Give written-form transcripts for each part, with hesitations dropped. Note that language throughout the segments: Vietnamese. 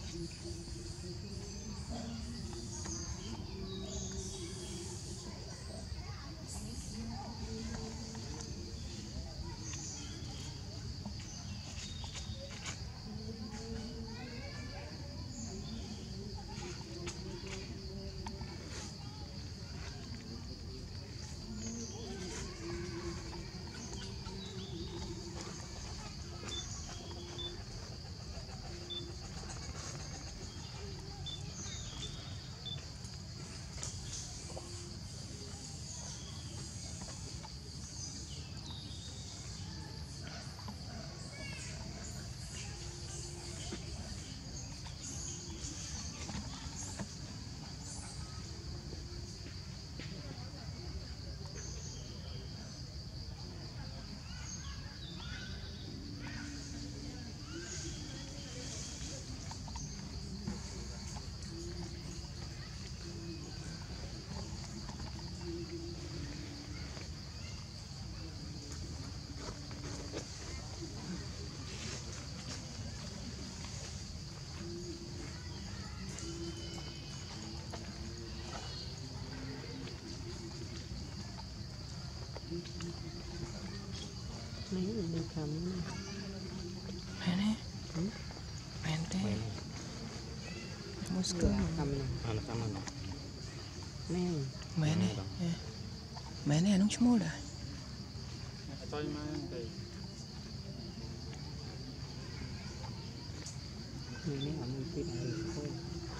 Mấy người đi cầm Mẹ nè Mẹ tê Mua sữa cầm nè Mẹ nè Mẹ nè nó không mua lại người này làm gì thôi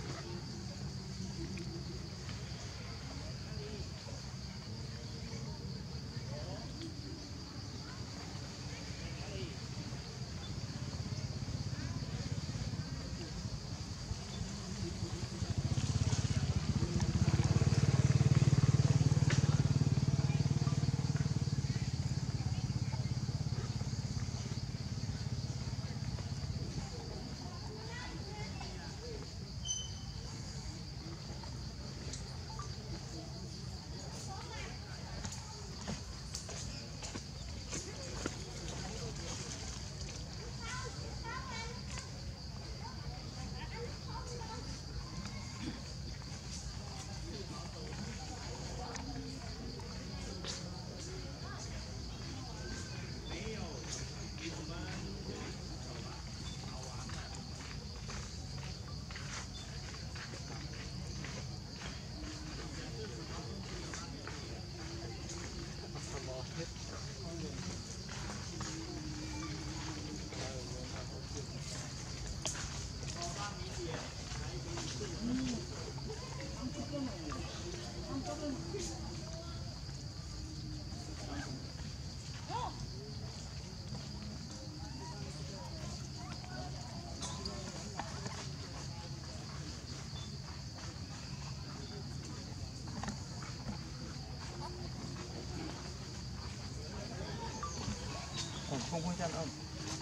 Không có chân ông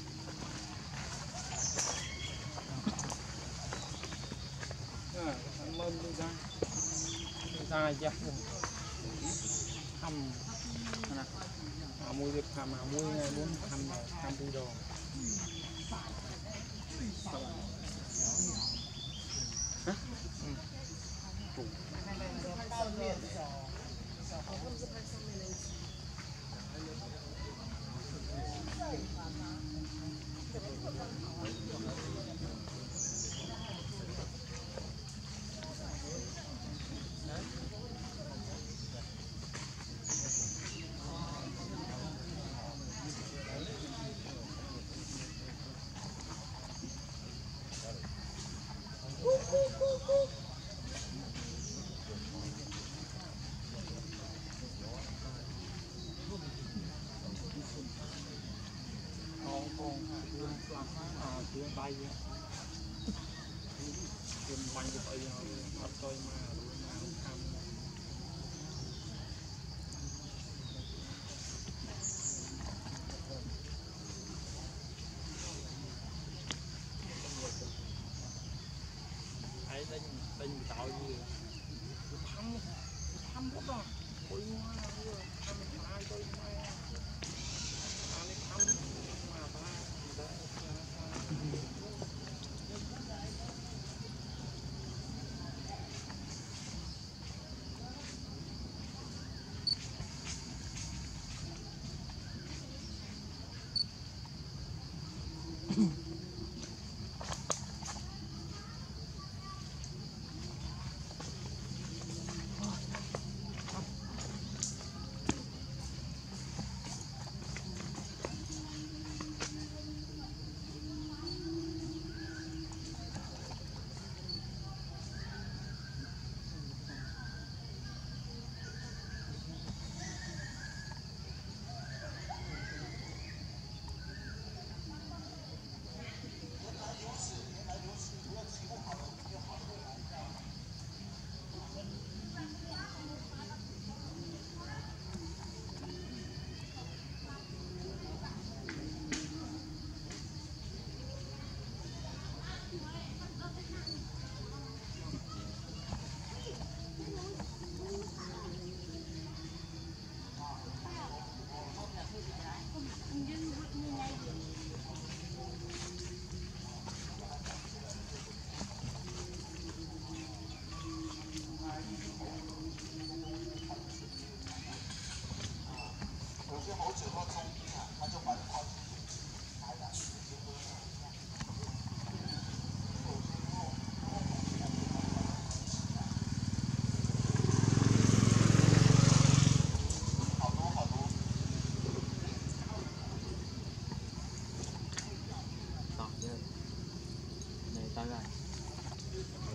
anh mơm đi ra dắt thăm mùi việc thăm mùi ngày muốn thăm đi đồ bay bánh của tôi bắt tôi mà tham ấy đánh tạo gì thăm rất là tôi thăm ai tôi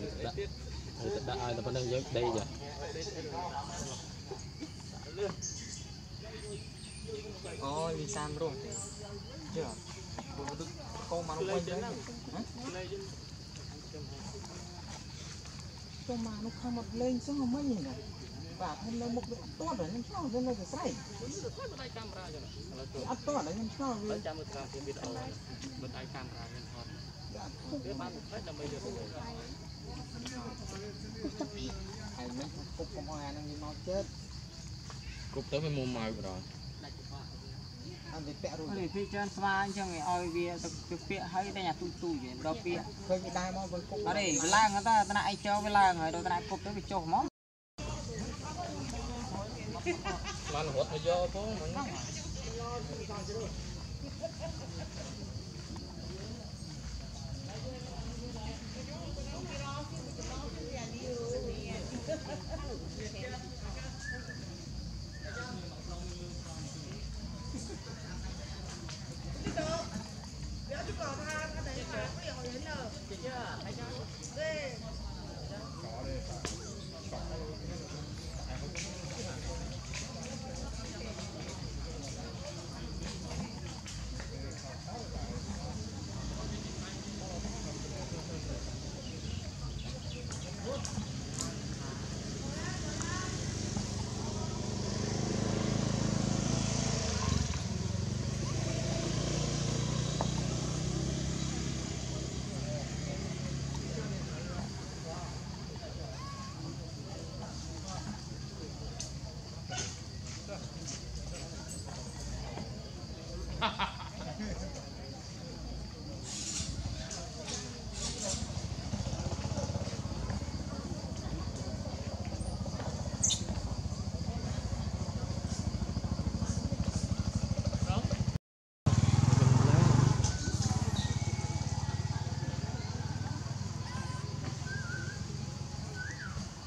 đã ai là vấn đề dưới đây rồi ôi vì sao rồi chưa con mà nó quay đấy con mà nó không một lên sao không mấy nhìn này và thêm nó một cái to rồi nó cho nên nó phải say ăn to đấy nó cho vì ai mấy cục con hoa nó như mau chết cục tới với mua màu rồi ăn thì bẹ rồi thì phi chân sma cho người oi bia thực bia hay đây nhà tu vậy đó bia khơi cái đai mau với cục ở đây lang người ta lại cho với lang rồi ta lại cục tới bị trộm món mà nó hốt nó vô phố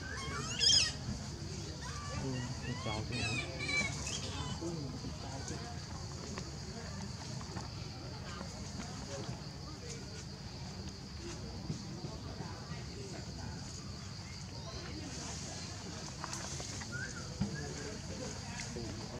chào